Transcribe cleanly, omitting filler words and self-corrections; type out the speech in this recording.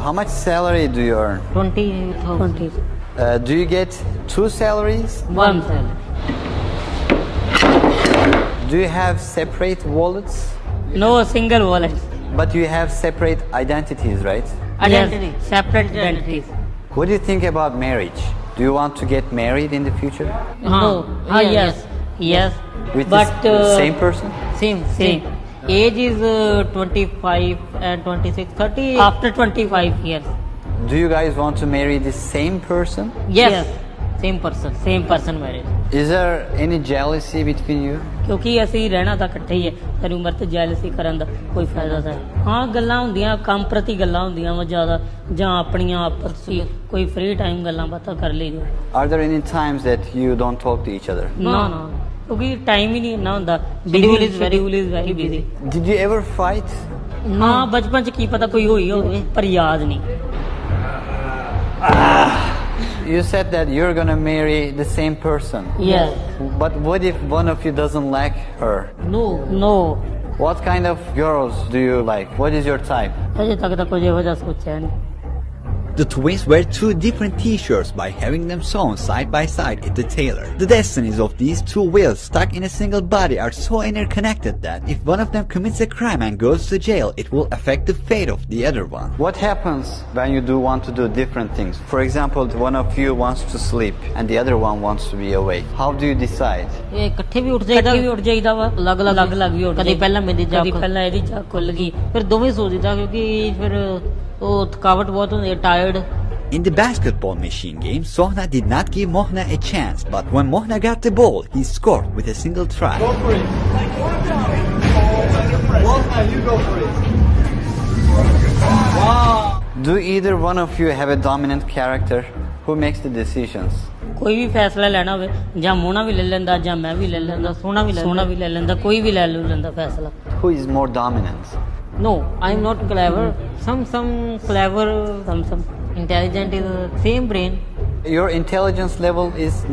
How much salary do you earn? 20,000. Do you get 2 salaries? One salary. Do you have separate wallets? No single wallet. But you have separate identities, right? Identity. Yes, separate identities. What do you think about marriage? Do you want to get married in the future? No. Yes. Yes. With But the same person? Same. Age is 25 and 26, 30 after 25 years. Do you guys want to marry the same person? Yes. Same person marriage. Is there any jealousy between you? ਕਿਉਂਕਿ ਅਸੀਂ ਰਹਿਣਾ ਤਾਂ ਇਕੱਠੇ ਹੀ ਹੈ, ਸਾਰੀ ਉਮਰ ਤੇ jealousy ਕਰਨ ਦਾ ਕੋਈ ਫਾਇਦਾ ਤਾਂ ਹਾਂ ਗੱਲਾਂ ਹੁੰਦੀਆਂ ਕੰਮ ਪ੍ਰਤੀ ਗੱਲਾਂ ਹੁੰਦੀਆਂ ਵਾ ਜ਼ਿਆਦਾ ਜਾਂ ਆਪਣੀਆਂ ਆਪਸ ਵਿੱਚ ਕੋਈ ਫ੍ਰੀ ਟਾਈਮ ਗੱਲਾਂ ਬਾਤਾਂ ਕਰ ਲਈਆਂ. Are there any times that you don't talk to each other? No. ਕਿਉਂਕਿ ਟਾਈਮ ਹੀ ਨਹੀਂ ਇੰਨਾ ਹੁੰਦਾ. Schedule is very busy. Did you ever fight? ਹਾਂ ਬਚਪਨ ਚ ਕੀ ਪਤਾ ਕੋਈ ਹੋਈ ਹੋਵੇ ਪਰ ਯਾਦ ਨਹੀਂ. You said that you're gonna marry the same person. Yes. But what if one of you doesn't like her? No. What kind of girls do you like? What is your type? ਅਜੇ ਤੱਕ ਤਾਂ ਕੁਝ ਇਹੋ ਜਿਹਾ ਸੋਚਿਆ ਨਹੀਂ. The twins wear 2 different t-shirts by having them sewn side by side at the tailor. The destinies of these 2 wheels stuck in a single body are so interconnected that if one of them commits a crime and goes to jail, it will affect the fate of the other one. What happens when you want to do different things? For example, one of you wants to sleep and the other one wants to be awake. How do you decide? ਇਹ ਇਕੱਠੇ ਵੀ ਉੱਠ ਜਾਈਦਾ ਵਾ ਅਲੱਗ ਵੀ ਉੱਠ ਕਦੀ ਪਹਿਲਾਂ ਮੇਰੀ ਜਾਗ ਪਹਿਲਾਂ ਇਹਦੀ ਜਾਗ ਖੁੱਲ ਗਈ ਫਿਰ ਦੋਵੇਂ ਸੋ ਜਿੱਦਾਂ ਕਿਉਂਕਿ ਫਿਰ ਉਹ ਥਕਾਵਟ ਬਹੁਤ ਹੁੰਦੀ ਹੈ tired. In the basketball machine game, Sohna did not give Mohna a chance, but when Mohna got the ball, he scored with a single try. Go for it. Mohna, you go for it. Wow. Do either one of you have a dominant character? Who makes the decisions? ਕੋਈ ਵੀ ਫੈਸਲਾ ਲੈਣਾ ਹੋਵੇ ਜਾਂ ਮੋਨਾ ਵੀ ਲੈ ਲੈਂਦਾ ਜਾਂ ਮੈਂ ਵੀ ਲੈ ਲੈਂਦਾ ਸੋਨਾ ਵੀ ਲੈ ਲੈਂਦਾ ਕੋਈ ਵੀ ਲੈ ਲੈਂਦਾ ਫੈਸਲਾ. Who is more dominant? No, I'm not clever. Some clever, some intelligent is same brain. Your intelligence level is